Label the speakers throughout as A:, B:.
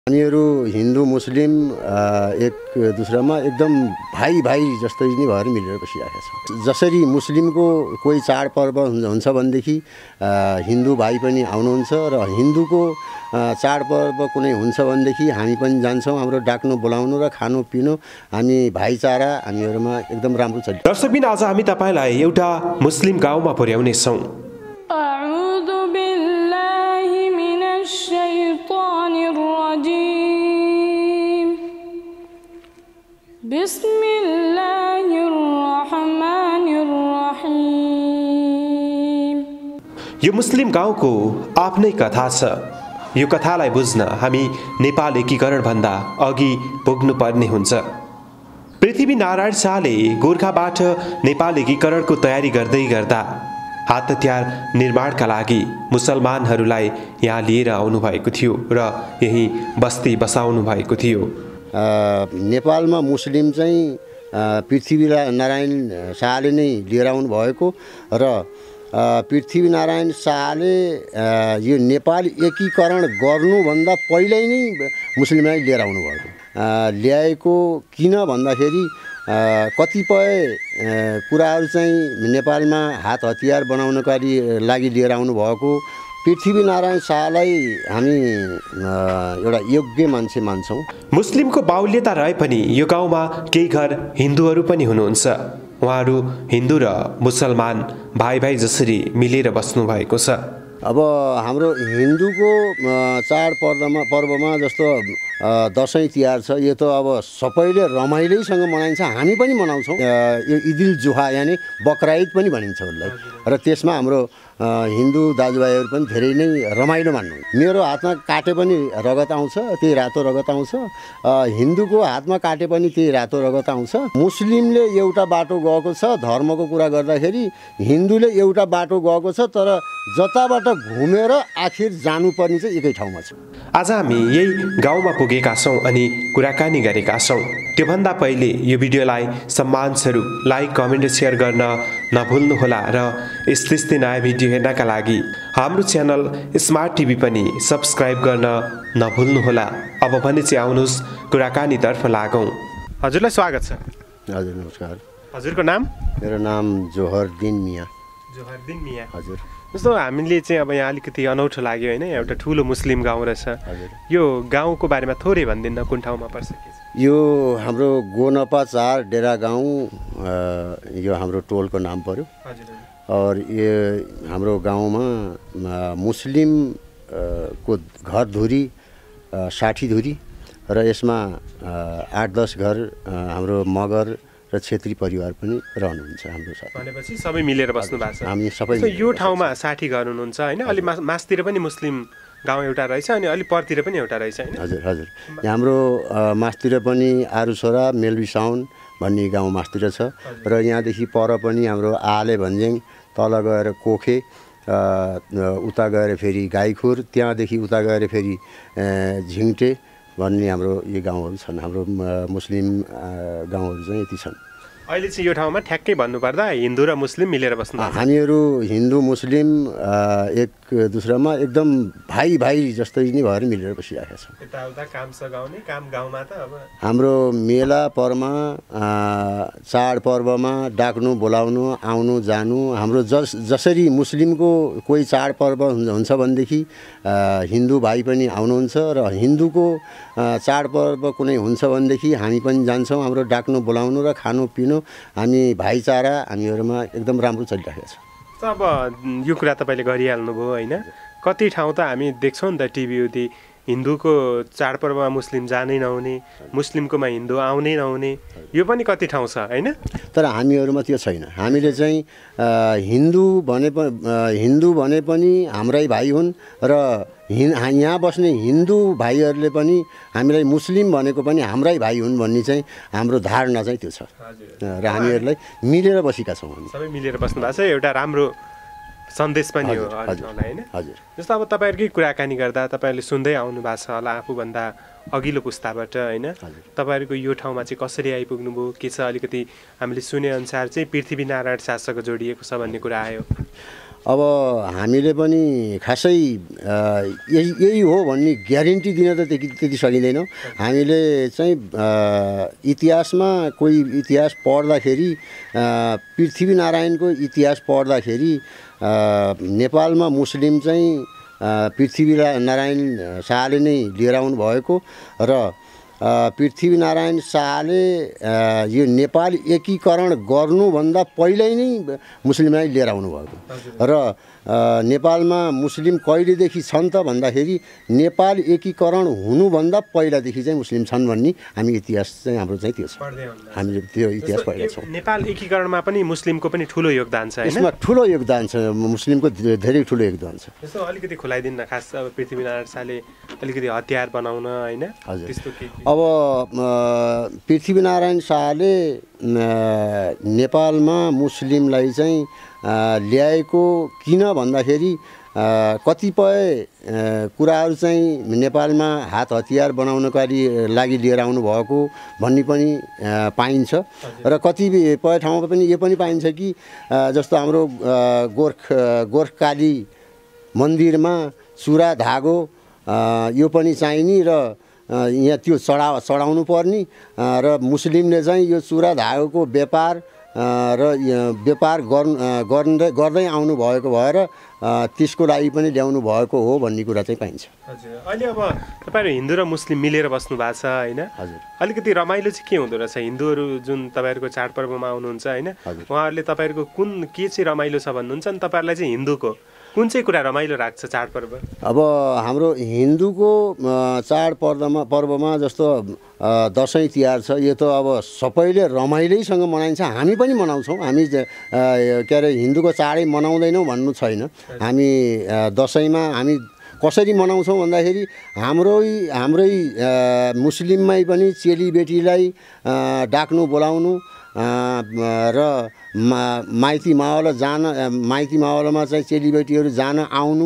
A: हामीहरू हिन्दू मुस्लिम एक दूसरामा एकदम भाइ भाइ जस्तै नै भएर मिलेर बसिरहेका छौँ। जसरी मुस्लिमको कोही चाडपर्व हुन्छ भनेदेखि हिन्दू भाइ पनि आउनुहुन्छ र हिन्दूको चाडपर्व कुनै हुन्छ भनेदेखि हामी पनि जान्छौँ। हाम्रो डाक्नु बोलाउनु र खानु पिनु हामी भाइचारा हामीहरूमा एकदम राम्रो छ।
B: दर्शकबिन आज हामी तपाईलाई एउटा मुस्लिम गाउँमा पुर्याउने छौँ। यो मुस्लिम गाउँको आफ्नै कथा छ। यो कथालाई बुझ्न हामी नेपाल एकीकरण भन्दा अघि पुग्नुपर्ने हुन्छ। पृथ्वीनारायण शाहले गोर्खाबाट नेपाल एकीकरणको तयारी गर्दै गर्दा हात हतियार निर्माणका लागि मुसलमानहरूलाई यहाँ लिएर आउनुभएको थियो र यही बस्ती बसाउनु भएको थियो।
A: नेपालमा मुस्लिम चाहिँ पृथ्वीनारायण शाहले नै लिएर आउनु भएको र पृथ्वीनारायण शाहले यो नेपाल एकीकरण गर्नुभन्दा पहिल्यै नै मुस्लिमलाई लिएर आउनु भएको। ल्याएको किन भन्दाखेरि कतिपय कुराहरू चाहिँ नेपालमा हात हतियार बनाउनका लागि लिएर आउनु भएको। पृथ्वीनारायण शाहलाई हामी एउटा योग्य मान्छे मान्छौँ।
B: मुस्लिमको बाहुल्यता रहे पनि यो गाउँमा केही घर हिन्दूहरू पनि हुनुहुन्छ। उहाँहरू हिन्दू र मुसलमान भाइ भाइ जसरी मिलेर बस्नु भएको छ।
A: अब हाम्रो हिन्दूको पर्वमा जस्तो दसैँ तिहार छ, यो त अब सबैले रमाइलोसँग मनाइन्छ। हामी पनि मनाउँछौँ। यो ईदुल जुहा यानि बकरा ईद पनि भनिन्छ उसलाई। र त्यसमा हाम्रो हिन्दू दाजुभाइहरू पनि धेरै नै रमाइलो मान्नु। मेरो हातमा काटे पनि रगत आउँछ, त्यही रातो रगत आउँछ। हिन्दूको हातमा काटे पनि त्यही रातो रगत आउँछ। मुस्लिमले एउटा बाटो गएको छ। धर्मको कुरा गर्दाखेरि हिन्दूले एउटा बाटो गएको छ, तर जताबाट घुमेर आखिर जानुपर्ने चाहिँ एकै ठाउँमा छ।
B: आज हामी यही गाउँमा पुगेका छौँ अनि कुराकानी गरेका छौँ। त्योभन्दा पहिले यो भिडियोलाई सम्मानस्वरूप लाइक, कमेन्ट र सेयर गर्न नभुल्नुहोला र यस्तै नयाँ भिडियो हेर्नका लागि हाम्रो च्यानल स्मार्ट टिभी पनि सब्सक्राइब गर्न नभुल्नुहोला। अब भने चाहिँ आउनुहोस् कुराकानीतर्फ लागौँ। हजुरलाई स्वागत छ।
A: हजुर नमस्कार।
B: हजुरको नाम?
A: मेरो नाम जोहरदिन मिया।
B: जोहरदिन मिया।
A: हजुर।
B: जस्तो हामीले चाहिँ अब यहाँ अलिकति अनौठो लाग्यो होइन, एउटा ठुलो मुस्लिम गाउँ रहेछ। यो गाउँको बारेमा थोरै भनिदिनु, कुन ठाउँमा पर्छ?
A: यो हाम्रो गोनपा 4 डेरा गाउँ, यो हाम्रो टोलको नाम पर्यो। और यो हाम्रो गाउँमा मुस्लिम को घर धुरी 60 धुरी र यसमा 8-10 घर हाम्रो मगर र क्षेत्री परिवार पनि रहनुहुन्छ हाम्रो साथ।
B: भनेपछि सबै मिलेर बस्नु भएको छ।
A: हामी सबै
B: यो ठाउँमा 60 घर हुनुहुन्छ होइन। अलि मासतिर पनि मुस्लिम गाउँ एउटा रहेछ अनि अलि परतिर पनि एउटा रहेछ होइन।
A: हजुर हजुर। हाम्रो मासतिर पनि आरुसोरा मेलबिसाउन भन्ने गाउँ मासतिर छ र यहाँदेखि पर पनि हाम्रो आले भन्ज्याङ, तल गएर कोखे, उता गएर फेरि गाईखुर, त्यहाँदेखि उता गएर फेरि झिङ्टे भन्ने हाम्रो यो गाउँहरू छन्। हाम्रो मुस्लिम गाउँहरू चाहिँ यति छन्।
B: अहिले चाहिँ यो ठाउँमा ठ्याक्कै भन्नुपर्दा हिन्दू र मुस्लिम मिलेर बस्नु।
A: हामीहरू हिन्दू मुस्लिम एक दूसरामा एकदम भाइ भाइ जस्तै नै भएर मिलेर बसिरहेका छौँ।
B: यताउता काम सघाउने, काम गाउँमा त अब
A: हाम्रो मेला परमा चाडपर्वमा डाक्नु बोलाउनु आउनु जानु। हाम्रो जसरी मुस्लिमको कोही चाडपर्व हुन्छ भनेदेखि हिन्दू भाइ पनि आउनुहुन्छ र हिन्दूको चाडपर्व कुनै हुन्छ भनेदेखि हामी पनि जान्छौँ। हाम्रो डाक्नु बोलाउनु र खानु पिनु हामी भाइचारा हामीहरूमा एकदम राम्रो चलिरहेको छ।
B: अब यो कुरा तपाईँले गरिहाल्नुभयो होइन। कति ठाउँ त हामी देख्छौँ नि त टिभी हिन्दूको चाडपर्वमा मुस्लिम जानै नहुने, मुस्लिमकोमा हिन्दू आउनै नहुने, यो पनि कति ठाउँ छ होइन।
A: तर हामीहरूमा त्यो छैन। हामीले चाहिँ हिन्दू भने पनि हाम्रै भाइ हुन् र यहाँ बस्ने हिन्दू भाइहरूले पनि हामीलाई मुस्लिम भनेको पनि हाम्रै भाइ हुन् भन्ने चाहिँ हाम्रो धारणा चाहिँ त्यो छ र हामीहरूलाई मिलेर बसेका छौँ।
B: सबै मिलेर बस्नु भएको छ, एउटा राम्रो सन्देश पनि हो होइन।
A: हजुर।
B: जस्तो अब तपाईँहरूकै कुराकानी गर्दा तपाईँहरूले सुन्दै आउनु भएको छ होला आफूभन्दा अघिल्लो पुस्ताबाट होइन। तपाईँहरूको यो ठाउँमा चाहिँ कसरी आइपुग्नु भयो, के छ? अलिकति हामीले सुनेअनुसार चाहिँ पृथ्वीनारायण शाहसँग जोडिएको छ भन्ने कुरा आयो।
A: अब हामीले पनि खासै यही हो भन्ने ग्यारेन्टी दिन त त्यति सकिँदैन। हामीले चाहिँ इतिहासमा कोही इतिहास पढ्दाखेरि पृथ्वीनारायणको इतिहास पढ्दाखेरि नेपालमा मुस्लिम चाहिँ पृथ्वीनारायण शाहले नै लिएर आउनु भएको र पृथ्वीनारायण शाहले यो नेपाल एकीकरण गर्नुभन्दा पहिल्यै नै मुस्लिमलाई लिएर आउनु भएको र नेपालमा मुस्लिम कहिलेदेखि छन् त भन्दाखेरि नेपाल एकीकरण हुनुभन्दा पहिलादेखि चाहिँ मुस्लिम छन् भन्ने हामी इतिहास चाहिँ हाम्रो चाहिँ त्यो छ। हामीले त्यो इतिहास पढेका छौँ।
B: नेपाल एकीकरणमा पनि मुस्लिमको पनि ठुलो योगदान छ हैन?
A: यसमा ठुलो योगदान छ, मुस्लिमको धेरै ठुलो योगदान छ।
B: जस्तो अलिकति खुलाइदिनु न, खास अब पृथ्वीनारायण शाहले अलिकति हतियार बनाउन हैन त्यस्तो के?
A: अब पृथ्वीनारायण शाहले नेपालमा मुस्लिमलाई चाहिँ ल्याएको किन भन्दाखेरि कतिपय कुराहरू चाहिँ नेपालमा हात हतियार बनाउनका लागि लिएर आउनु भएको भन्ने पनि पाइन्छ र कतिपय ठाउँमा पनि यो पनि पाइन्छ कि जस्तो हाम्रो गोर्खकाली मन्दिरमा चुरा धागो यो पनि चाहिने र यहाँ त्यो चढाउनु पर्ने र मुस्लिमले चाहिँ यो चुरा धागोको व्यापार र व्यापार गर्दै आउनु भएको भएर त्यसको लागि पनि ल्याउनु भएको हो भन्ने कुरा चाहिँ पाइन्छ।
B: हजुर, अहिले अब तपाईँहरू हिन्दू र मुस्लिम मिलेर बस्नु भएको छ हैन?
A: हजुर।
B: अलिकति रमाइलो चाहिँ के हुँदो रहेछ? हिन्दूहरू जुन तपाईँहरूको चाडपर्वमा आउनुहुन्छ हैन, उहाँहरूले तपाईँहरूको कुन के चाहिँ रमाइलो छ भन्नुहुन्छ अनि तपाईँहरूलाई चाहिँ हिन्दूको कुन चाहिँ कुरा रमाइलो लाग्छ चाडपर्व?
A: अब हाम्रो हिन्दूको चाडपर्वमा जस्तो दसैँ तिहार छ, यो त अब सबैले रमाइलोसँग मनाइन्छ, हामी पनि मनाउँछौँ। हामी के अरे हिन्दूको चाडै मनाउँदैनौँ भन्नु छैन। हामी दसैँमा हामी कसरी मनाउँछौँ भन्दाखेरि हाम्रै मुस्लिममै पनि चेलीबेटीलाई डाक्नु बोलाउनु र माइती मावलमा चाहिँ चेलीबेटीहरू जान आउनु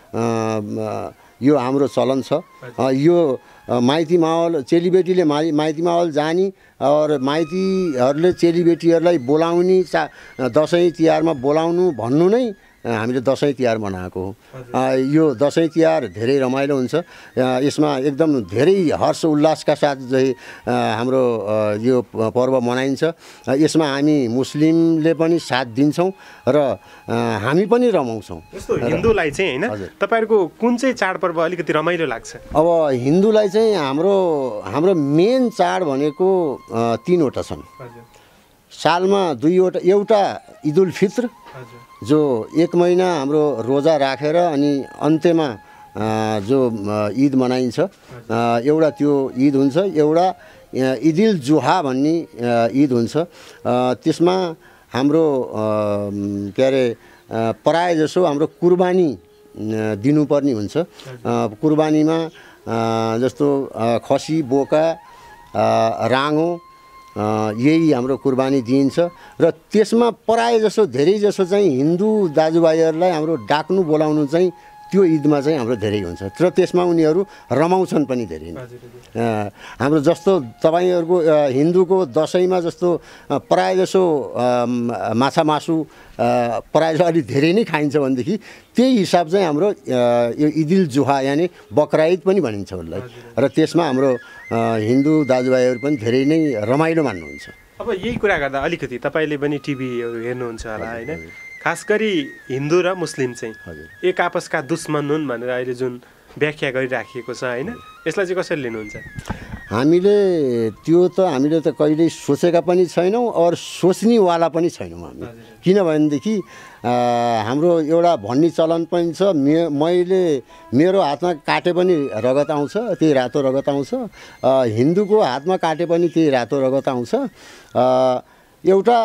A: यो हाम्रो चलन छ। यो माइती मावल चेलीबेटीले माइती मावल जाने और माइतीहरूले चेलीबेटीहरूलाई बोलाउने दसैँ तिहारमा बोलाउनु भन्नु नै हामीले दसैँ तिहार मनाएको हो। यो दसैँ तिहार धेरै रमाइलो हुन्छ। यसमा एकदम धेरै हर्ष उल्लासका साथ चाहिँ हाम्रो यो पर्व मनाइन्छ। यसमा हामी मुस्लिमले पनि साथ दिन्छौँ र हामी पनि रमाउँछौँ।
B: जस्तो हिन्दूलाई चाहिँ हैन तपाईहरुको कुन चाहिँ चाडपर्व अलिकति रमाइलो लाग्छ?
A: अब हिन्दूलाई चाहिँ हाम्रो मेन चाड भनेको तीनवटा छन्। सालमा दुईवटा, एउटा ईद उल फित्र जो एक महिना हाम्रो रोजा राखेर अनि अन्त्यमा जो ईद मनाइन्छ, एउटा त्यो ईद हुन्छ। एउटा ईदिल जुहा भन्ने ईद हुन्छ। त्यसमा हाम्रो के अरे प्राय जसो हाम्रो कुर्बानी दिनुपर्ने हुन्छ। कुर्बानीमा जस्तो खसी, बोका, राँगो यही हाम्रो कुर्बानी दिइन्छ र त्यसमा प्राय जसो धेरै जसो चाहिँ हिन्दू दाजुभाइहरूलाई हाम्रो डाक्नु बोलाउनु चाहिँ त्यो ईदमा चाहिँ हाम्रो धेरै हुन्छ र त्यसमा उनीहरू रमाउँछन् पनि धेरै नै। हाम्रो जस्तो तपाईहरुको हिन्दूको दसैँमा जस्तो प्राय जसो माछा मासु प्राय अलि धेरै नै खाइन्छ भनेदेखि त्यही हिसाब चाहिँ हाम्रो यो ईदिल जुहा यानी बकरा ईद पनि भनिन्छ उसलाई र त्यसमा हाम्रो हिन्दू दाजुभाइहरू पनि धेरै नै रमाइलो मान्नुहुन्छ।
B: अब यही कुरा गर्दा अलिकति तपाईले पनि टिभीहरू हेर्नुहुन्छ होला हैन? खास गरी हिन्दू र मुस्लिम चाहिँ एक आपसका दुश्मन हुन् भनेर अहिले जुन व्याख्या गरिराखिएको छ हैन, यसलाई चाहिँ कसरी लिनुहुन्छ? हामीले त कहिल्यै सोचेका पनि छैनौँ और सोच्नेवाला पनि छैनौँ हामी। किनभनेदेखि हाम्रो एउटा भन्ने चलन पनि छ, मेरो हातमा काटे पनि रगत आउँछ, त्यही रातो रगत आउँछ। हिन्दूको हातमा काटे पनि त्यही रातो रगत आउँछ। एउटा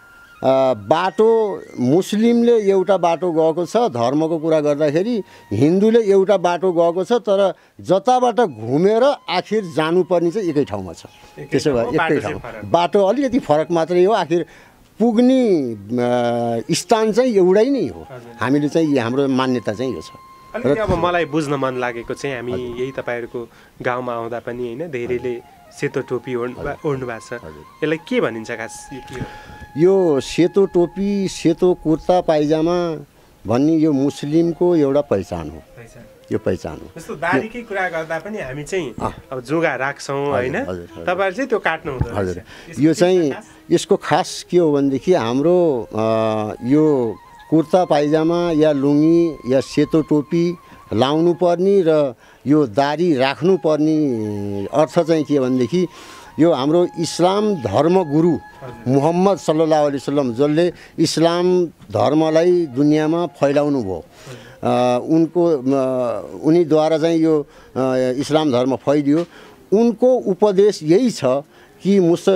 B: बाटो मुस्लिमले एउटा बाटो गएको छ धर्मको कुरा गर्दाखेरि, हिन्दूले एउटा बाटो गएको छ तर जताबाट घुमेर आखिर जानुपर्ने चाहिँ एकै ठाउँमा छ। त्यसो भए एकै ठाउँ, बाटो अलिकति फरक मात्रै हो, आखिर पुग्ने स्थान चाहिँ एउटै नै हो। हामीले चाहिँ हाम्रो मान्यता चाहिँ यो छ। र अब मलाई बुझ्न मन लागेको चाहिँ हामी यही तपाईहरुको गाउँमा आउँदा पनि हैन धेरैले सेतो टोपी ओढ्नु भएको छ, यसलाई के भनिन्छ खास?
A: यो सेतो टोपी, सेतो कुर्ता पाइजामा भन्ने यो मुस्लिमको एउटा पहिचान हो, यो पहिचान हो।
B: जस्तो दाढीकै कुरा गर्दा पनि हामी चाहिँ अब जुगा राख्छौँ होइन, तपाईँहरू चाहिँ त्यो काट्नु हुँदैन।
A: हजुर, यो चाहिँ यसको खास के हो भनेदेखि हाम्रो यो कुर्ता पाइजामा या लुङ्गी या सेतो टोपी लाउनु पर्ने र यो दाढी राख्नुपर्ने अर्थ चाहिँ के भनेदेखि यो हाम्रो इस्लाम धर्मगुरु मुहम्मद सल्लल्लाहु अलैहि वसल्लम जसले इस्लाम धर्मलाई दुनियाँमा फैलाउनु भयो, उनीद्वारा चाहिँ यो इस्लाम धर्म फैलियो। उनको उपदेश यही छ कि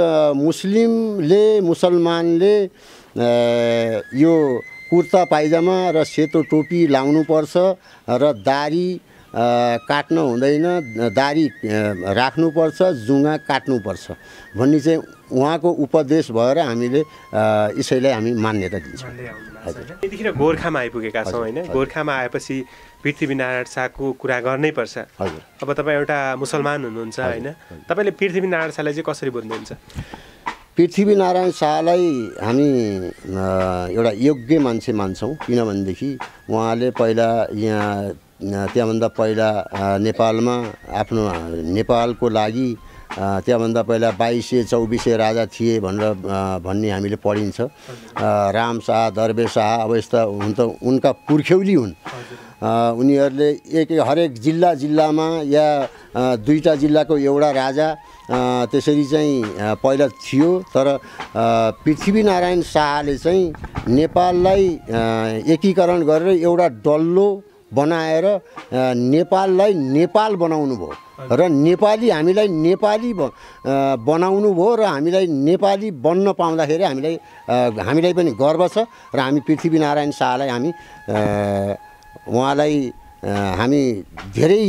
A: मुसलमानले यो कुर्ता पाइजामा र सेतो टोपी लाउनुपर्छ र दाढी काट्न हुँदैन, दाढी राख्नुपर्छ, जुङ्गा काट्नुपर्छ भन्ने चाहिँ उहाँको उपदेश भएर हामीले यसैलाई हामी मान्यता दिन्छौँ।
B: यतिखेर गोर्खामा आइपुगेका छौँ होइन, गोर्खामा आएपछि पृथ्वीनारायण शाहको कुरा गर्नै पर्छ।
A: हजुर,
B: अब तपाईँ एउटा मुसलमान हुनुहुन्छ होइन, तपाईँले पृथ्वीनारायण शाहलाई चाहिँ कसरी बुझ्नुहुन्छ?
A: पृथ्वीनारायण शाहलाई हामी एउटा योग्य मान्छे मान्छौँ, किनभनेदेखि उहाँले पहिला त्यहाँभन्दा पहिला नेपालमा आफ्नो नेपालको लागि त्यहाँभन्दा पहिला 2200-2400 राजा थिए भन्ने हामीले पढिन्छ। राम शाह, दरबे शाह अब यस्ता हुन त उनका पुर्ख्यौली हुन्। उनीहरूले हरेक जिल्लामा या दुईटा जिल्लाको एउटा राजा त्यसरी चाहिँ पहिला थियो। तर पृथ्वीनारायण शाहले चाहिँ नेपाललाई एकीकरण गरेर एउटा डल्लो बनाएर नेपाललाई नेपाल बनाउनु भयो र हामीलाई नेपाली बनाउनु भयो र हामीलाई नेपाली बन्न पाउँदाखेरि हामीलाई पनि गर्व छ र हामी पृथ्वीनारायण शाहलाई उहाँलाई हामी धेरै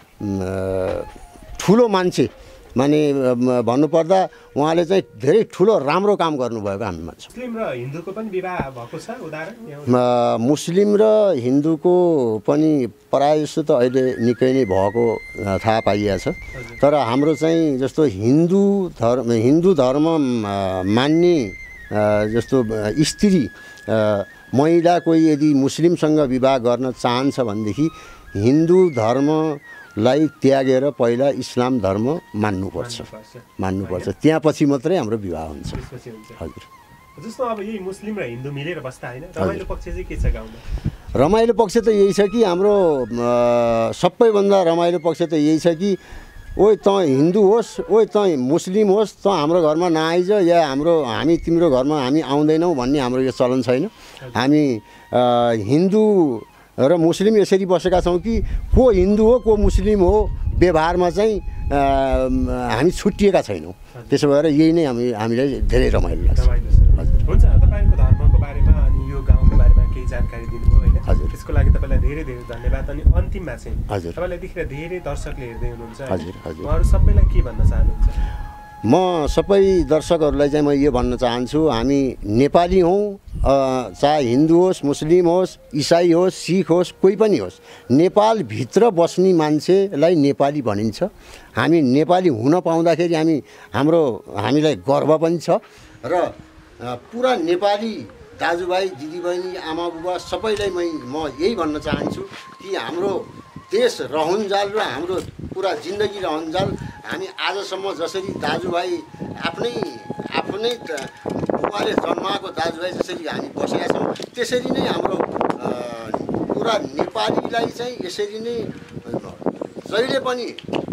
A: ठुलो मान्छे माने भन्नुपर्दा उहाँले चाहिँ धेरै ठुलो राम्रो काम गर्नुभएको हामी मान्छौँ।
B: मुस्लिम र हिन्दूको पनि विवाह भएको छ उदाहरण?
A: मुस्लिम र हिन्दूको पनि प्रायः जस्तो त अहिले निकै नै भएको थाहा पाइएको छ। तर हाम्रो चाहिँ जस्तो हिन्दू धर्म मान्ने जस्तो स्त्री महिला कोही यदि मुस्लिमसँग विवाह गर्न चाहन्छ भनेदेखि हिन्दू धर्मलाई त्यागेर पहिला इस्लाम धर्म मान्नुपर्छ। त्यहाँ पछि मात्रै हाम्रो विवाह हुन्छ। हजुर,
B: जस्तो अब यही मुस्लिम र हिन्दू मिलेर बस्दा होइन, रमाइलो पक्ष चाहिँ के छ गाउँमा?
A: रमाइलो पक्ष त यही छ कि हाम्रो सबैभन्दा रमाइलो पक्ष त यही छ कि ओइ तँ हिन्दू होस्, ओइ तँ मुस्लिम होस्, तँ हाम्रो घरमा नआइज या हामी तिम्रो घरमा हामी आउँदैनौँ भन्ने हाम्रो यो चलन छैन। हामी हिन्दू र मुस्लिम यसरी बसेका छौँ कि को हिन्दू हो को मुस्लिम हो व्यवहारमा चाहिँ हामी छुट्टिएका छैनौँ। त्यसो भएर यही नै हामीलाई धेरै रमाइलो लाग्छ।
B: हुन्छ, तपाईँको धर्मको बारेमा अनि यो गाउँको बारेमा केही जानकारी दिनुभयो होइन?
A: हजुर,
B: त्यसको लागि तपाईँलाई धेरै धेरै धन्यवाद। अनि अन्तिममा चाहिँ
A: हजुर,
B: तपाईँलाई यतिखेर धेरै दर्शकले हेर्दै हुनुहुन्छ,
A: हजुर हजुर,
B: उहाँहरू सबैलाई के भन्न चाहनुहुन्छ?
A: म सबै दर्शकहरूलाई चाहिँ म यो भन्न चाहन्छु, हामी नेपाली हौँ, चाहे हिन्दू होस्, मुस्लिम होस्, इसाई होस्, सिख होस्, कोही पनि होस्, नेपालभित्र बस्ने मान्छेलाई नेपाली भनिन्छ। हामी नेपाली हुन पाउँदाखेरि हामीलाई गर्व पनि छ र पुरा नेपाली दाजुभाइ दिदीबहिनी आमाबुबा सबैलाई म यही भन्न चाहन्छु कि हाम्रो देश रहन्जाल र हाम्रो पुरा जिन्दगी रहन्जाल हामी आजसम्म जसरी दाजुभाइ आफ्नै बुबाले जन्माएको दाजुभाइ जसरी हामी बसेका छौँ, त्यसरी नै हाम्रो पुरा नेपालीलाई चाहिँ यसरी नै जहिले पनि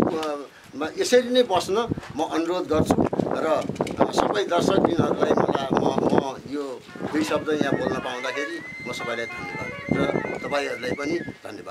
A: यसरी नै बस्न म अनुरोध गर्छु र सबै दर्शकबिनहरूलाई म यो दुई शब्द यहाँ बोल्न पाउँदाखेरि म सबैलाई धन्यवाद र तपाईँहरूलाई पनि धन्यवाद।